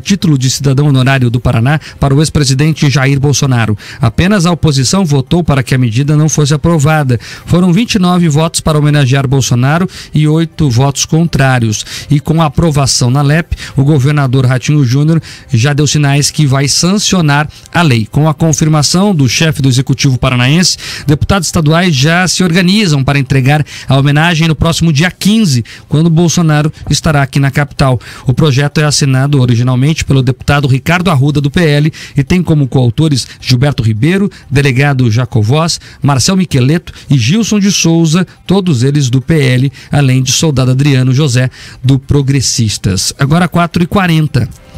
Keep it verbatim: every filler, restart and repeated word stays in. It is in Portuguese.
título de cidadão honorário do Paraná para o ex-presidente Jair Bolsonaro. Apenas a oposição votou para que a medida não fosse aprovada. Foram vinte e nove votos para homenagear Bolsonaro e oito votos contrários. E com a aprovação na L E P, o governador Ratinho Júnior já deu sinais que vai sancionar a lei. Com a confirmação do chefe do executivo paranaense, deputados estaduais já se organizam para entregar a homenagem no próximo dia quinze, quando Bolsonaro estará aqui na capital. O projeto é assinado originalmente pelo deputado Ricardo Arruda, do P L, e tem como coautores Gilberto Ribeiro, delegado Jacovós, Marcel Miqueleto e Gilson de Souza, todos eles do P L, além de soldado Adriano José, do Progressistas. Agora quatro e quarenta.